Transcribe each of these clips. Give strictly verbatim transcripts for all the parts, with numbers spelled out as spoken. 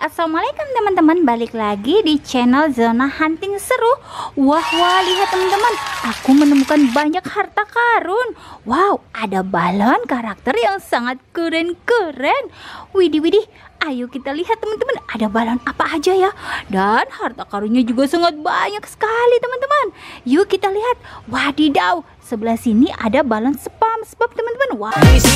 assalamualaikum teman-teman, balik lagi di channel Zona Hunting Seru. Wah wah, lihat teman-teman, aku menemukan banyak harta karun. Wow, ada balon karakter yang sangat keren-keren. Widih widih, ayo kita lihat teman-teman, ada balon apa aja ya. Dan harta karunnya juga sangat banyak sekali teman-teman. Yuk kita lihat. Wadidaw, sebelah sini ada balon spam spam teman-teman. Wow.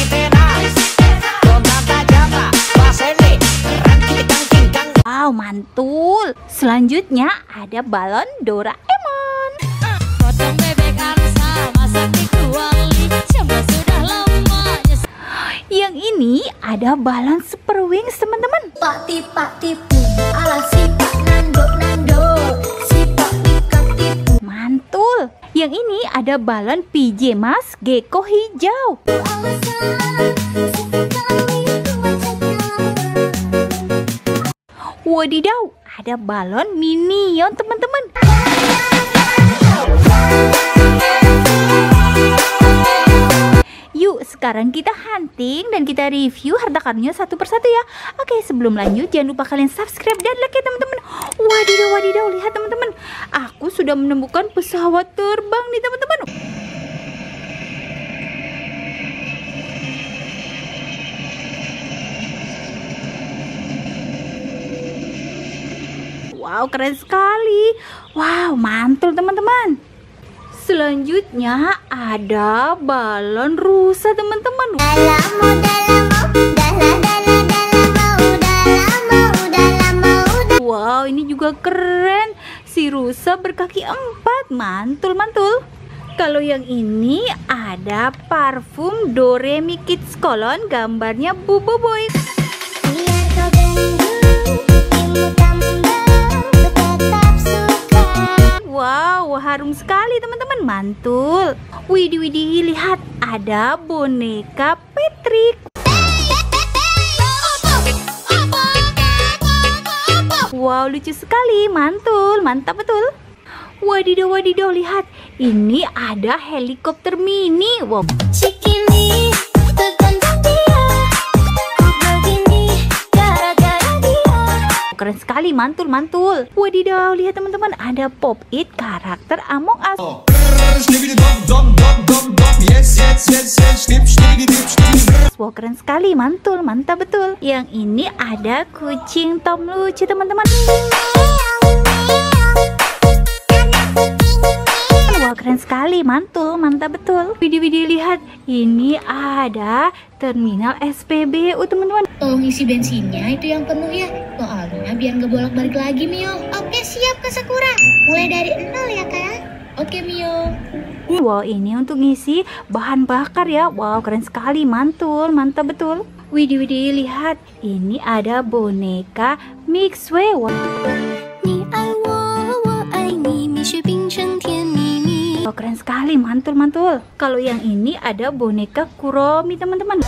Wow, mantul. Selanjutnya ada balon Doraemon. Potong bebek angsa, masak di kuali, coba sudah lama. Yang ini ada balon Super Wings teman-teman. Pak tipak tipu, ala si pak nando nando, si pak tika tipu. Mantul. Yang ini ada balon P J Masks Gecko hijau. Wadidaw, ada balon Minion teman-teman. Yuk sekarang kita hunting dan kita review harta karunnya satu persatu ya. Oke, sebelum lanjut jangan lupa kalian subscribe dan like ya teman-teman. Wadidaw wadidaw, lihat teman-teman, aku sudah menemukan pesawat terbang nih teman-teman. Wow, keren sekali. Wow, mantul teman-teman. Selanjutnya ada balon rusa teman-teman. Wow, ini juga keren. Si rusa berkaki empat, mantul-mantul. Kalau yang ini ada parfum Doremi Kids Cologne, gambarnya Bobo Boy. Wow, harum sekali teman-teman, mantul. Widih widih, lihat ada boneka Patrick. Wow, lucu sekali, mantul, mantap betul. Wadidaw wadidaw, lihat, ini ada helikopter mini. Wow. Keren sekali, mantul mantul. Wadidaw, lihat teman-teman, ada Pop It karakter Among Us. Wow, keren sekali, mantul, mantap betul. Yang ini ada kucing Tom lucu teman-teman. Wah, keren sekali, mantul, mantap betul. Video-video lihat, ini ada terminal S P B U teman-teman. Tolong isi bensinnya itu yang penuh ya, soalnya biar nggak bolak-balik lagi Mio. Oke siap Kak Sakura, mulai dari nol ya Kak. Oke Mio. Wow, ini untuk ngisi bahan bakar ya. Wow, keren sekali, mantul, mantap betul. Widih-widih lihat, ini ada boneka Mixway. Wow. Oh, keren sekali, mantul mantul. Kalau yang ini ada boneka Kuromi teman-teman.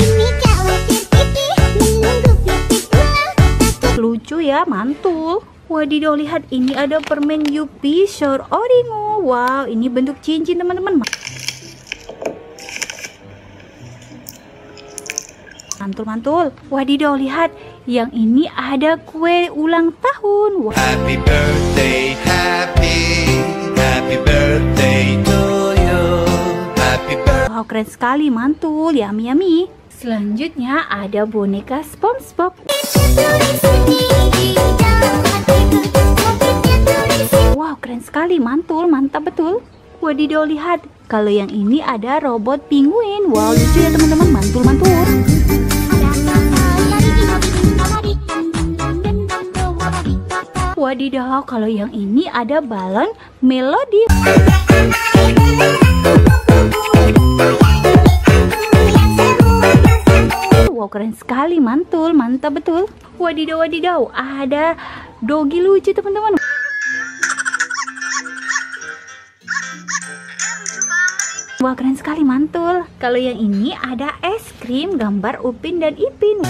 Lucu ya, mantul. Wadidaw, lihat, ini ada permen Yupi Shore Oringo. Wow, ini bentuk cincin teman-teman. Mantul mantul. Wadidaw, lihat, yang ini ada kue ulang tahun. Wow. Happy birthday, happy Happy birthday to you. Happy birthday. Wow, keren sekali, mantul, yummy yummy. Selanjutnya ada boneka SpongeBob. Wow, keren sekali, mantul, mantap betul. Wadidaw, lihat, kalau yang ini ada robot penguin. Wow, lucu ya teman-teman, mantul mantul. Wadidaw, kalau yang ini ada balon Melody. Wow, keren sekali, mantul, mantap betul. Wadidaw wadidaw, ada dogi lucu teman-teman. Wah, keren sekali, mantul. Kalau yang ini ada es krim gambar Upin dan Ipin.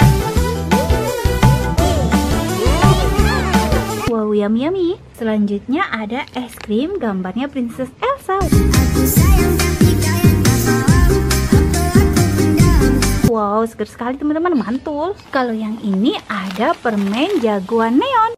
Wow, yummy yummy. Selanjutnya ada es krim gambarnya Princess Elsa. Wow, seger sekali teman-teman, mantul. Kalau yang ini ada permen jagoan neon.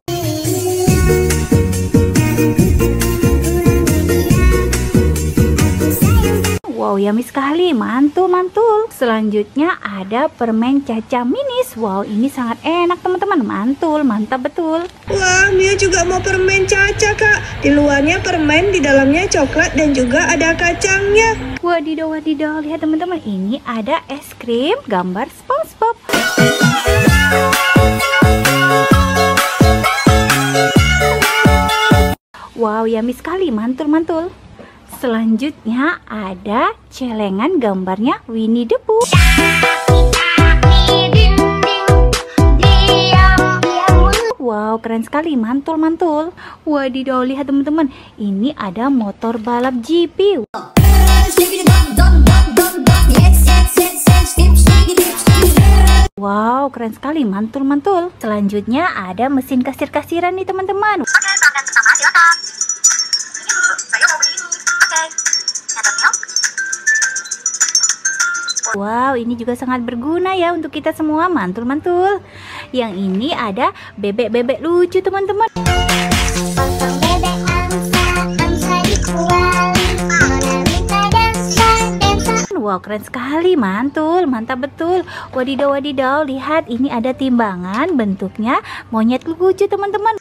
Wow, yummy sekali, mantul-mantul. Selanjutnya ada permen caca minis. Wow, ini sangat enak teman-teman, mantul, mantap betul. Wah, Mio juga mau permen caca, Kak. Di luarnya permen, di dalamnya coklat dan juga ada kacangnya. Wadidaw, wadidaw, lihat teman-teman, ini ada es krim gambar SpongeBob. Wow, yummy sekali, mantul-mantul. Selanjutnya ada celengan gambarnya Winnie the Pooh. Wow, keren sekali, mantul-mantul. Wadidaw, lihat teman-teman, ini ada motor balap G P. Wow, keren sekali, mantul-mantul. Selanjutnya ada mesin kasir-kasiran nih teman-teman. Wow, ini juga sangat berguna ya untuk kita semua, mantul-mantul. Yang ini ada bebek-bebek lucu teman-teman. Wow, keren sekali, mantul, mantap betul. Wadidaw, wadidaw, lihat ini ada timbangan, bentuknya monyet lucu teman-teman.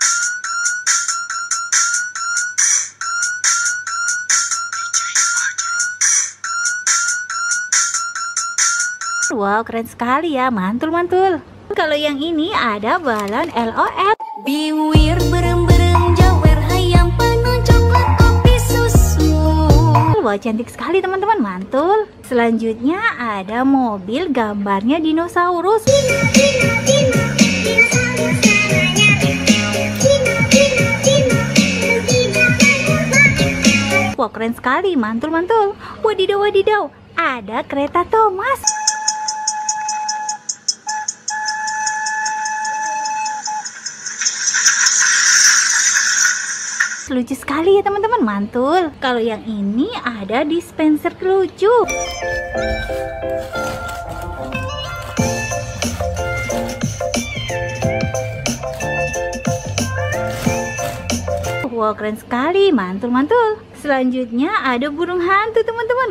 Wow, keren sekali ya, mantul-mantul. Kalau yang ini ada balon L O L. Biwir berem-berem jawer hayam penuh coklat kopi susu. Wow, cantik sekali teman-teman, mantul. Selanjutnya ada mobil gambarnya dinosaurus. Wow, keren sekali, mantul-mantul. Wadidaw, wadidaw, ada kereta Thomas. Lucu sekali ya teman-teman, mantul. Kalau yang ini ada dispenser lucu. Wow, keren sekali, mantul-mantul. Selanjutnya ada burung hantu teman-teman.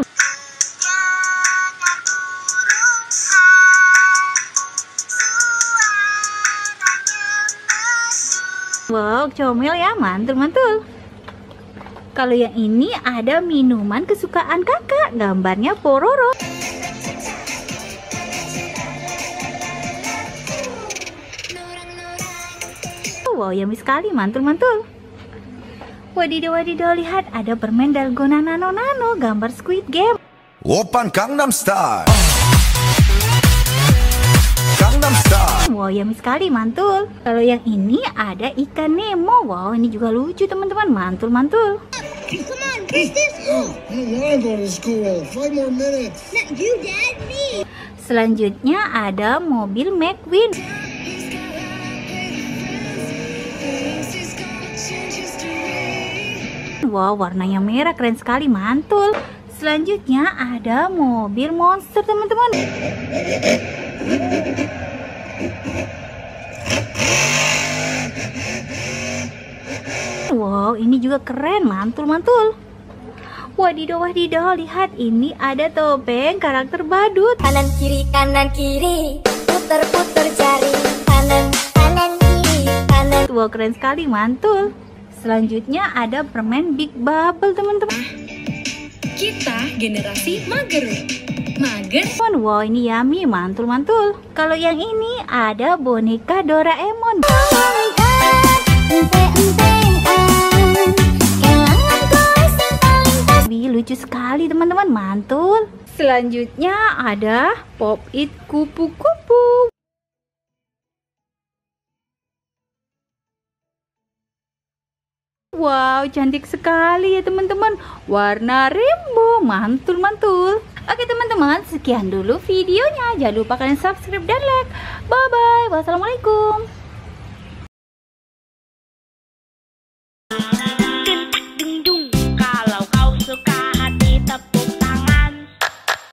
Wow, comel ya, mantul-mantul. Kalau yang ini ada minuman kesukaan kakak, gambarnya Pororo. Wow, yummy sekali, mantul-mantul. Wadidaw, wadidaw, lihat ada permen dalgona nano-nano, gambar Squid Game. Oppan Gangnam Style. Gangnam Style. Wow, yummy sekali, mantul. Kalau yang ini ada ikan Nemo. Wow, ini juga lucu teman-teman, mantul-mantul. Come on, press this. I don't want to go to school. Five more minutes. Not you, Dad, me. Selanjutnya ada mobil McQueen. Wow, warnanya merah, keren sekali, mantul. Selanjutnya ada mobil monster teman-teman. Wow, ini juga keren, mantul-mantul. Wadidaw, wadidaw, lihat ini ada topeng karakter badut. Kanan kiri kanan kiri, puter puter jari. Kanan kanan kiri kanan. Wow, keren sekali, mantul. Selanjutnya ada permen Big Bubble teman-teman. Kita generasi mager. Mager. Wow, ini yummy, mantul-mantul. Kalau yang ini ada boneka Doraemon. Wih, lucu sekali teman-teman, mantul. Selanjutnya ada Pop It kupu-kupu. Wow, cantik sekali ya teman-teman. Warna rainbow, mantul-mantul. Oke teman-teman, sekian dulu videonya. Jangan lupa kalian subscribe dan like. Bye-bye. Wassalamualaikum.